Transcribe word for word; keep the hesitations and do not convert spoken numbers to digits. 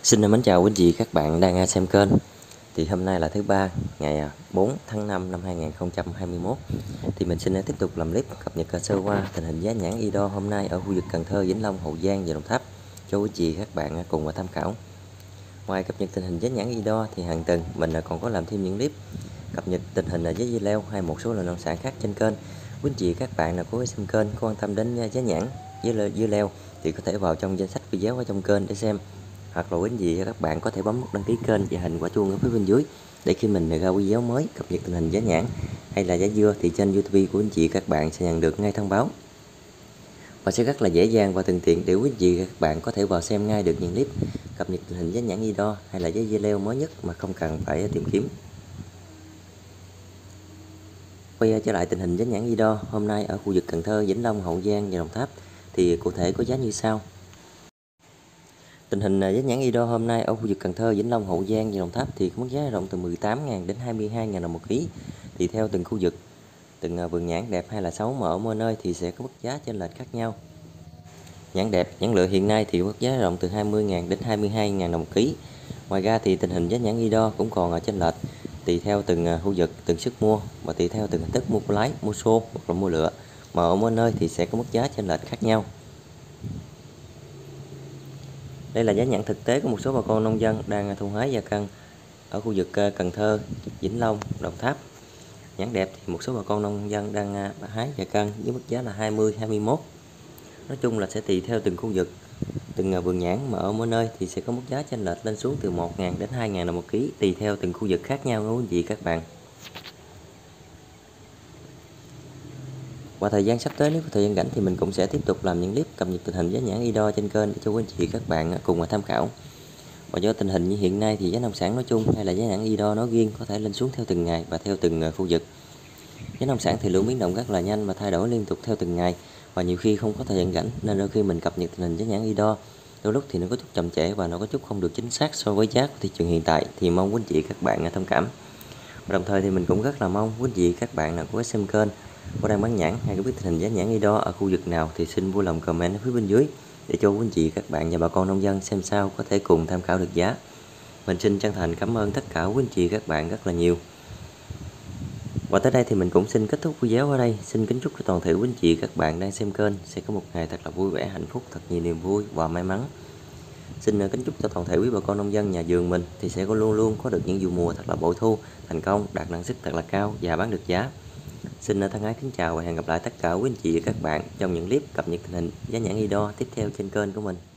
Xin mến chào quý anh chị các bạn đang xem kênh. Thì hôm nay là thứ ba, ngày bốn tháng năm năm hai nghìn không trăm hai mươi mốt. Thì mình xin tiếp tục làm clip cập nhật sơ qua tình hình giá nhãn Ido hôm nay ở khu vực Cần Thơ, Vĩnh Long, Hậu Giang và Đồng Tháp cho quý anh chị các bạn cùng tham khảo. Ngoài cập nhật tình hình giá nhãn Ido thì hàng tuần mình còn có làm thêm những clip cập nhật tình hình giá dưa leo hay một số loại nông sản khác trên kênh. Quý anh chị các bạn nào có xem kênh có quan tâm đến giá nhãn với dưa leo thì có thể vào trong danh sách video ở trong kênh để xem, hoặc là quý anh chị các bạn có thể bấm nút đăng ký kênh và hình quả chuông ở phía bên dưới để khi mình ra video mới cập nhật tình hình giá nhãn hay là giá dưa thì trên YouTube của anh chị các bạn sẽ nhận được ngay thông báo, và sẽ rất là dễ dàng và thuận tiện để quý anh chị các bạn có thể vào xem ngay được những clip cập nhật tình hình giá nhãn Ido hay là giá dưa leo mới nhất mà không cần phải tìm kiếm. Quay trở lại tình hình giá nhãn Ido hôm nay ở khu vực Cần Thơ, Vĩnh Long, Hậu Giang và Đồng Tháp thì cụ thể có giá như sau. Tình hình giá nhãn Ido hôm nay ở khu vực Cần Thơ, Vĩnh Long, Hậu Giang và Đồng Tháp thì có mức giá dao động từ mười tám nghìn đến hai mươi hai nghìn đồng một ký. Thì theo từng khu vực, từng vườn nhãn đẹp hay là xấu mà ở mỗi nơi thì sẽ có mức giá chênh lệch khác nhau. Nhãn đẹp, nhãn lựa hiện nay thì mức giá dao động từ hai mươi nghìn đến hai mươi hai nghìn đồng một ký. Ngoài ra thì tình hình giá nhãn Ido cũng còn ở chênh lệch tùy theo từng khu vực, từng sức mua và tùy theo từng hình thức mua lái, mua xô hoặc là mua lựa, mà ở mỗi nơi thì sẽ có mức giá chênh lệch khác nhau. Đây là giá nhãn thực tế của một số bà con nông dân đang thu hái và cân ở khu vực Cần Thơ, Vĩnh Long, Đồng Tháp. Nhãn đẹp thì một số bà con nông dân đang hái và cân với mức giá là hai mươi, hai mươi mốt. Nói chung là sẽ tùy theo từng khu vực, từng vườn nhãn mà ở mỗi nơi thì sẽ có mức giá chênh lệch lên xuống từ một nghìn đến hai nghìn đồng một ký tùy theo từng khu vực khác nhau đó quý vị các bạn. Qua thời gian sắp tới, nếu có thời gian rảnh thì mình cũng sẽ tiếp tục làm những clip cập nhật tình hình giá nhãn Ido trên kênh để cho quý anh chị các bạn cùng mà tham khảo. Và do tình hình như hiện nay thì giá nông sản nói chung hay là giá nhãn Ido nói riêng có thể lên xuống theo từng ngày và theo từng khu vực. Giá nông sản thì luôn biến động rất là nhanh và thay đổi liên tục theo từng ngày, và nhiều khi không có thời gian rảnh nên đôi khi mình cập nhật tình hình giá nhãn Ido đôi lúc thì nó có chút chậm trễ và nó có chút không được chính xác so với giá của thị trường hiện tại, thì mong quý anh chị các bạn thông cảm. Và đồng thời thì mình cũng rất là mong quý anh chị các bạn nào có xem kênh có đang bán nhãn hay có biết tình hình giá nhãn Ido ở khu vực nào thì xin vui lòng comment ở phía bên dưới để cho quý anh chị các bạn và bà con nông dân xem sao có thể cùng tham khảo được giá. Mình xin chân thành cảm ơn tất cả quý anh chị các bạn rất là nhiều. Và tới đây thì mình cũng xin kết thúc video ở đây. Xin kính chúc cho toàn thể quý anh chị các bạn đang xem kênh sẽ có một ngày thật là vui vẻ, hạnh phúc, thật nhiều niềm vui và may mắn. Xin kính chúc cho toàn thể quý bà con nông dân nhà vườn mình thì sẽ có luôn luôn có được những vụ mùa thật là bội thu, thành công, đạt năng suất thật là cao và bán được giá. Xin thân ái kính chào và hẹn gặp lại tất cả quý anh chị và các bạn trong những clip cập nhật tình hình giá nhãn Ido tiếp theo trên kênh của mình.